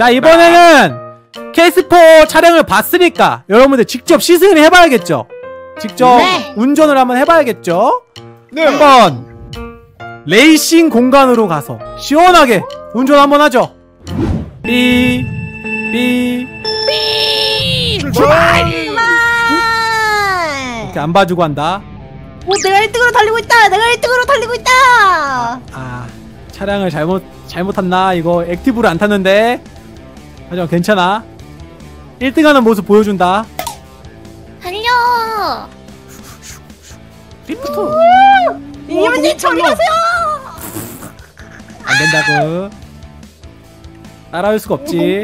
자, 이번에는 캐스퍼 차량을 봤으니까 여러분들 직접 시승을 해봐야겠죠? 직접 네. 운전을 한번 해봐야겠죠? 네. 한번 레이싱 공간으로 가서 시원하게 운전 한번 하죠. 삐 출발! 이렇게 안 봐주고 한다. 오, 내가 1등으로 달리고 있다. 내가 1등으로 달리고 있다. 아, 차량을 잘못 탔나? 이거 액티브를 안 탔는데. 하지만 괜찮아. 1등하는 모습 보여준다. 달려. 리프트. 이님은 저리 가세요. 안 된다고. 따라올 수가 없지.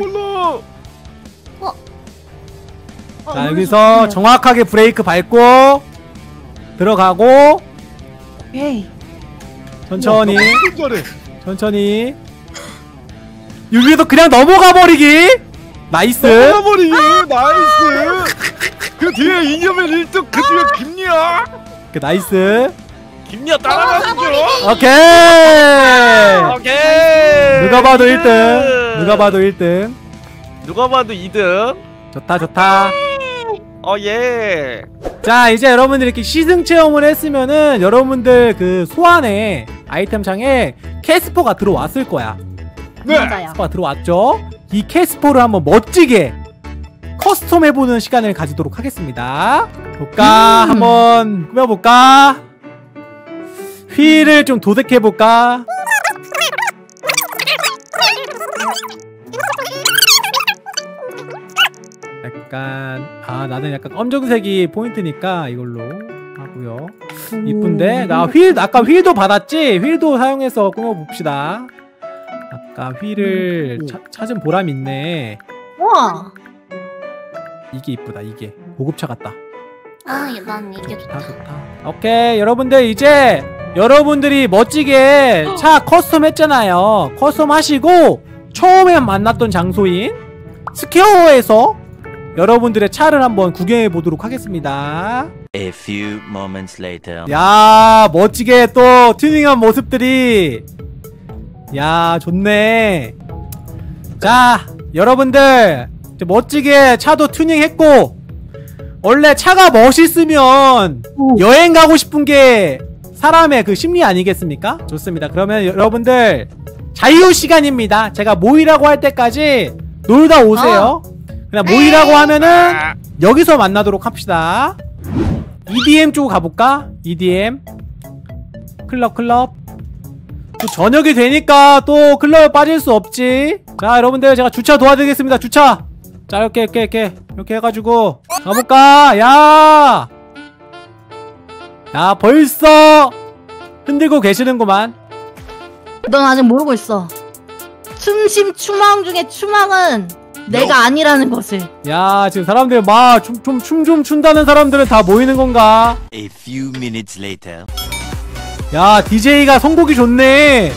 자, 여기서 정확하게 브레이크 밟고 들어가고 오케이. 천천히 잘해. 천천히 여기에서 그냥 넘어가 버리기. 나이스. 넘어버리기. 나이스. 그 뒤에 이념의 1등, 그 뒤에 김리아. 그 나이스. 김리아 따라가는 중. 오케이. 오케이. 누가 봐도 1등. 누가 봐도 1등. 누가 봐도 2등. 좋다 좋다. 예. 자, 이제 여러분들이 이렇게 시승 체험을 했으면은 여러분들 그 소환에 아이템 창에 캐스퍼가 들어왔을 거야. 네. 맞아요. 캐스퍼가 들어왔죠? 이 캐스퍼를 한번 멋지게 커스텀 해보는 시간을 가지도록 하겠습니다. 볼까? 한번 꾸며볼까? 휠을 좀 도색해볼까? 약간 나는 약간 검정색이 포인트니까 이걸로 하고요. 이쁜데? 아까 휠도 받았지? 휠도 사용해서 꾸며봅시다. 아까 휠을 찾은 보람이 있네. 우와. 이게 이쁘다. 이게 고급차 같다. 아, 난 이게 좋다. 좋다. 오케이, 여러분들 이제 여러분들이 멋지게 차 커스텀 했잖아요. 커스텀 하시고 처음에 만났던 장소인 스퀘어에서 여러분들의 차를 한번 구경해 보도록 하겠습니다. A few moments later. 야, 멋지게 또 튜닝한 모습들이. 야, 좋네. 자, 여러분들 이제 멋지게 차도 튜닝했고, 원래 차가 멋있으면 여행 가고 싶은 게 사람의 그 심리 아니겠습니까? 좋습니다. 그러면 여러분들 자유 시간입니다. 제가 모이라고 할 때까지 놀다 오세요. 그냥 모이라고 하면은 여기서 만나도록 합시다. EDM 쪽으로 가볼까? EDM 클럽 또 저녁이 되니까 또 클럽에 빠질 수 없지. 자, 여러분들 제가 주차 도와드리겠습니다. 주차. 자, 이렇게 해가지고 가볼까? 야, 벌써 흔들고 계시는구만. 넌 아직 모르고 있어. 춤심 추망 중에 추망은 내가 아니라는 것을. 야, 지금 사람들 막 춤 좀 춘다는 사람들은 다 모이는 건가? A few minutes later. 야, DJ가 선곡이 좋네.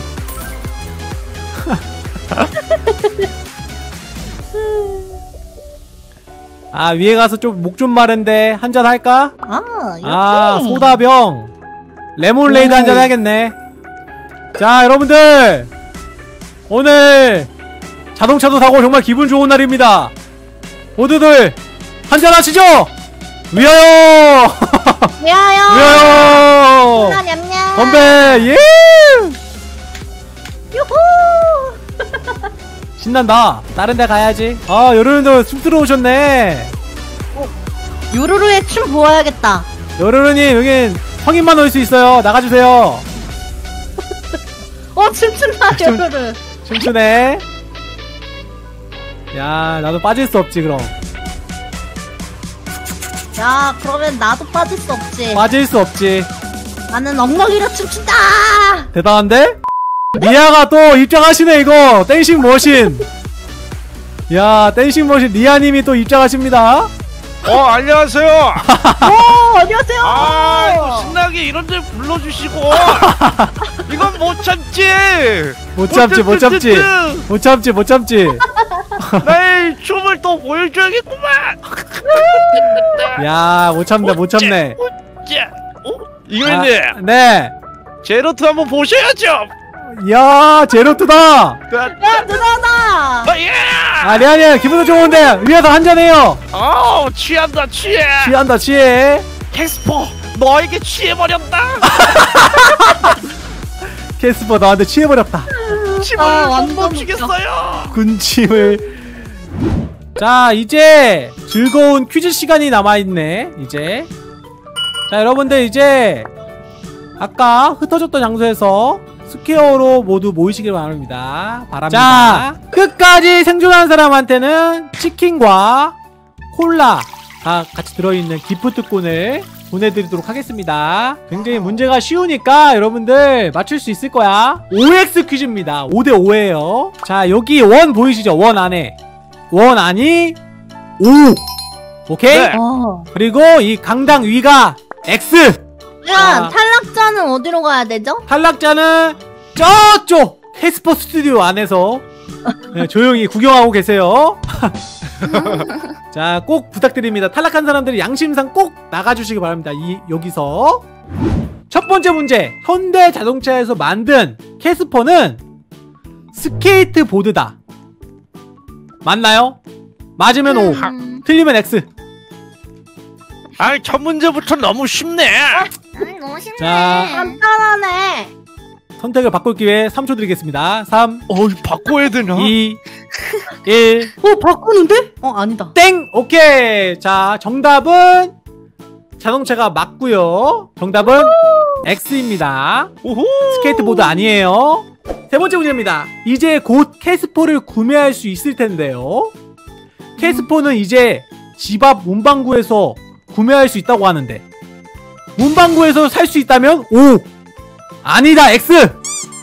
아, 위에 가서 좀 목 좀 마른데 한잔 할까? 이렇게. 소다병 레몬레이드 한잔 해야겠네. 자, 여러분들 오늘 자동차도 사고 정말 기분 좋은 날입니다. 모두들 한잔 하시죠. 위하여. 위하여. 냠냠. 건배. 예. 유후. 신난다. 다른 데 가야지. 아, 여러분들 춤추러 오셨네. 요루루의 춤 보아야겠다. 여러분님, 여긴 성인만 올 수 있어요. 나가주세요. 춤춘다 요루루. 춤추네. 야, 나도 빠질 수 없지 그럼. 야, 그러면 나도 빠질 수 없지. 빠질 수 없지. 나는 엉덩이로 춤춘다. 대단한데? 리아가 또 입장하시네. 이거 댄싱 머신. 야, 댄싱 머신 리아님이 또 입장하십니다. 안녕하세요. 안녕하세요. 이거 신나게 이런 데 불러주시고. 이건 못 참지. 못 참지. 나의 춤을 또 보여줘야겠구만. 야, 못 참네. 이거님. 네. 제로트 한번 보셔야죠. 야, 제로트다. 야, 누나다. 예. 아 레아님 기분도 좋은데 위에서 한잔해요. 취한다 취해. 취한다 취해. 캐스퍼 너에게 취해버렸다. 캐스퍼 나한테 취해버렸다. 침을 완전 못 멈추겠어요. 군침을. 자 이제 즐거운 퀴즈 시간이 남아있네. 이제 자 여러분들 이제 아까 흩어졌던 장소에서 스퀘어로 모두 모이시길 바랍니다. 자 끝까지 생존한 사람한테는 치킨과 콜라가 같이 들어있는 기프트콘을 보내드리도록 하겠습니다. 굉장히 문제가 쉬우니까 여러분들 맞출 수 있을 거야. OX 퀴즈입니다. 5대5예요 자 여기 원 보이시죠? 원 안에 원 안이 5 오케이? 네. 그리고 이 강당 위가 X. 야, 탈락자는 어디로 가야 되죠? 탈락자는 저쪽 캐스퍼 스튜디오 안에서 네, 조용히 구경하고 계세요. 자, 꼭 부탁드립니다. 탈락한 사람들이 양심상 꼭 나가주시기 바랍니다. 여기서 첫 번째 문제. 현대 자동차에서 만든 캐스퍼는 스케이트보드다. 맞나요? 맞으면 O, 틀리면 X. 아이 첫 문제부터 너무 쉽네. 너무 쉽네. 자, 간단하네. 선택을 바꿀 기회 3초 드리겠습니다. 3, 바꿔야 되나? 2, 1. 바꾸는데? 아니다. 땡! 오케이! 자, 정답은 자동차가 맞고요. 정답은 X입니다. 오호. 스케이트보드 아니에요. 세 번째 문제입니다. 이제 곧 캐스퍼를 구매할 수 있을 텐데요. 캐스퍼는 이제 집 앞 문방구에서 구매할 수 있다고 하는데 문방구에서 살 수 있다면 O! 아니다! X!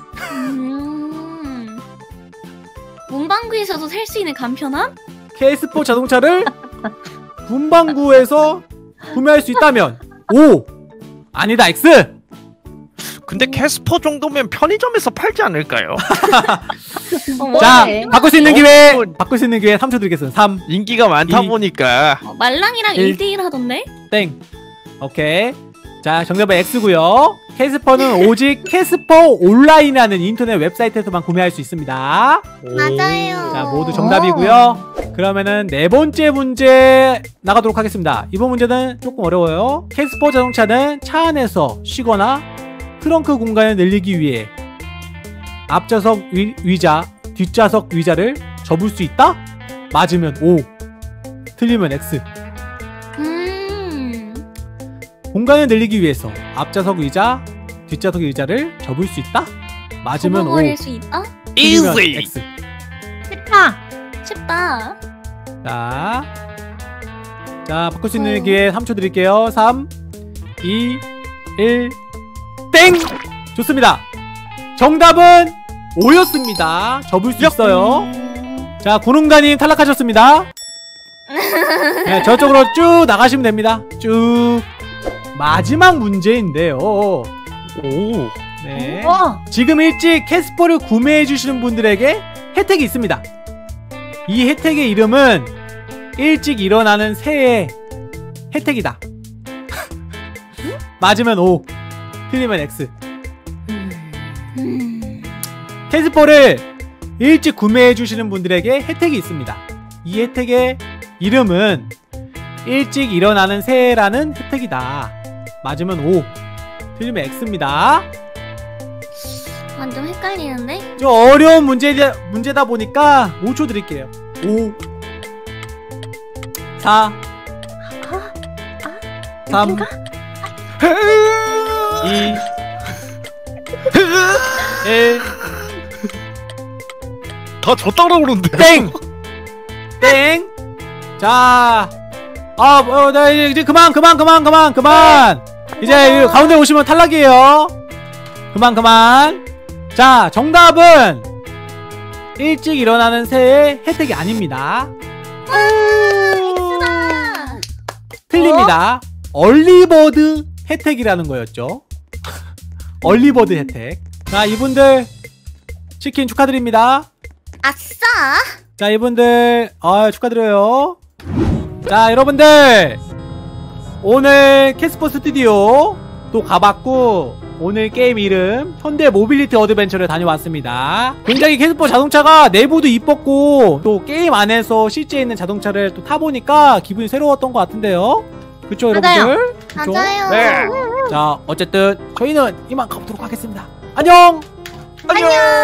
문방구에서도 살 수 있는 간편함? 캐스퍼 자동차를 문방구에서 구매할 수 있다면 O! 아니다! X! 근데 캐스퍼 정도면 편의점에서 팔지 않을까요? 자, 뭐해? 바꿀 수 있는 기회! 바꿀 수 있는 기회 3초 드리겠습니다. 3, 인기가 많다 2. 보니까. 말랑이랑 1. 1대1 하던데? 땡. 오케이. 자, 정답은 X고요. 캐스퍼는 오직 캐스퍼 온라인이라는 인터넷 웹사이트에서만 구매할 수 있습니다. 맞아요. 자, 모두 정답이고요. 그러면은 네 번째 문제 나가도록 하겠습니다. 이번 문제는 조금 어려워요. 캐스퍼 자동차는 차 안에서 쉬거나 트렁크 공간을 늘리기 위해 앞좌석 위자, 뒷좌석 위자를 접을 수 있다? 맞으면 O, 틀리면 X. 공간을 늘리기 위해서 앞좌석 의자, 뒷좌석 의자를 접을 수 있다? 맞으면 O, 접어버릴 수 있다? 틀리면 Easy. X. 쉽다. 자, 바꿀 수 있는 기회 3초 드릴게요. 3, 2, 1, 땡! 좋습니다. 정답은 O였습니다. 접을 수 있어요. 자, 구름가님 탈락하셨습니다. 네, 저쪽으로 쭉 나가시면 됩니다. 쭉. 마지막 문제인데요. 오. 네. 와. 지금 일찍 캐스퍼를 구매해주시는 분들에게 혜택이 있습니다. 이 혜택의 이름은 일찍 일어나는 새해 혜택이다. 맞으면 O, 틀리면 X. 캐스퍼를 일찍 구매해주시는 분들에게 혜택이 있습니다. 이 혜택의 이름은 일찍 일어나는 새해라는 혜택이다. 맞으면 O, 틀리면 X입니다. 완전 헷갈리는데? 좀 어려운 문제다 보니까 5초 드릴게요. 5, 4, 3, 2, 1. 다 졌다고 그러는데. 땡! 땡! 자, 나 이제 그만! 이제 가운데 오시면 탈락이에요. 그만. 자, 정답은 일찍 일어나는 새해 혜택이 아닙니다. X다! 틀립니다. 얼리버드 혜택이라는 거였죠. 얼리버드 혜택. 자, 이분들 치킨 축하드립니다. 아싸! 자, 이분들 축하드려요. 자, 여러분들 오늘 캐스퍼 스튜디오 또 가봤고 오늘 게임 이름 현대 모빌리티 어드벤처를 다녀왔습니다. 굉장히 캐스퍼 자동차가 내부도 이뻤고 또 게임 안에서 실제 있는 자동차를 또 타보니까 기분이 새로웠던 것 같은데요. 그쵸 맞아요. 여러분들? 그쵸? 맞아요. 네. 자 어쨌든 저희는 이만 가보도록 하겠습니다. 안녕! 안녕.